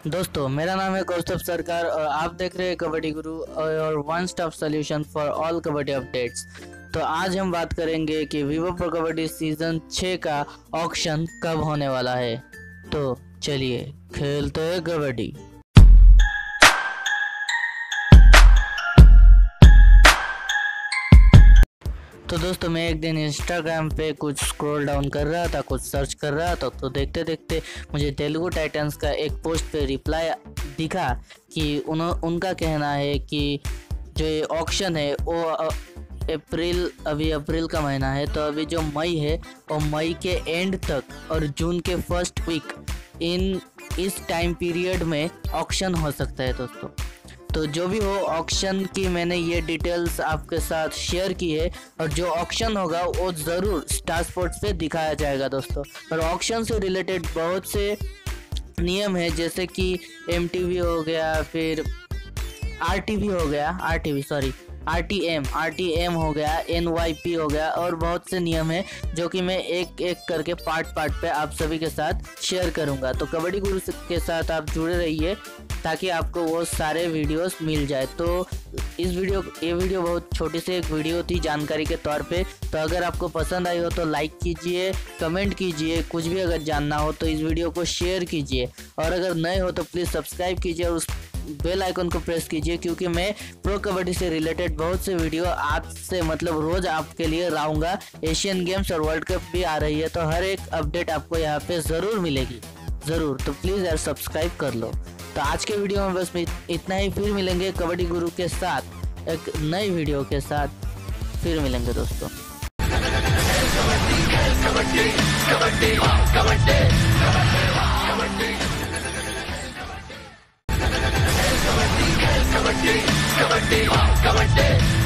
दोस्तों, मेरा नाम है कौस्तुभ सरकार और आप देख रहे हैं कबड्डी गुरु और one stop solution for all kabaddi updates. तो आज हम बात करेंगे कि विवो प्रो कबड्डी सीजन 6 का ऑक्शन कब होने वाला है। तो चलिए खेलते हैं कबड्डी। तो दोस्तों, मैं एक दिन इंस्टाग्राम पे कुछ स्क्रॉल डाउन कर रहा था, कुछ सर्च कर रहा था, तो देखते देखते मुझे तेलुगु टाइटंस का एक पोस्ट पे रिप्लाई दिखा कि उनका कहना है कि जो ये ऑक्शन है वो अभी अप्रैल का महीना है, तो अभी जो मई है वो मई के एंड तक और जून के फर्स्ट वीक इस टाइम पीरियड में ऑक्शन हो सकता है दोस्तों। तो जो भी हो ऑक्शन की मैंने ये डिटेल्स आपके साथ शेयर की है और जो ऑक्शन होगा वो ज़रूर स्टार स्पोर्ट्स पे दिखाया जाएगा दोस्तों। और ऑक्शन से रिलेटेड बहुत से नियम है, जैसे कि MTV हो गया, फिर RTM हो गया, NYP हो गया और बहुत से नियम है जो कि मैं एक एक करके पार्ट पे आप सभी के साथ शेयर करूंगा। तो कबड्डी गुरु के साथ आप जुड़े रहिए ताकि आपको वो सारे वीडियोस मिल जाए। तो ये वीडियो बहुत छोटी सी एक वीडियो थी जानकारी के तौर पे। तो अगर आपको पसंद आई हो तो लाइक कीजिए, कमेंट कीजिए, कुछ भी अगर जानना हो तो इस वीडियो को शेयर कीजिए और अगर नए हो तो प्लीज़ सब्सक्राइब कीजिए और उस बेल आइकन को प्रेस कीजिए, क्योंकि मैं प्रो कबड्डी से रिलेटेड बहुत से वीडियो आज से रोज आपके लिए लाऊंगा। एशियन गेम्स और वर्ल्ड कप भी आ रही है, तो हर एक अपडेट आपको यहाँ पे ज़रूर मिलेगी, ज़रूर। तो प्लीज़ यार सब्सक्राइब कर लो। तो आज के वीडियो में बस इतना ही, फिर मिलेंगे कबड्डी गुरु के साथ एक नई वीडियो के साथ, फिर मिलेंगे दोस्तों। कबड्डी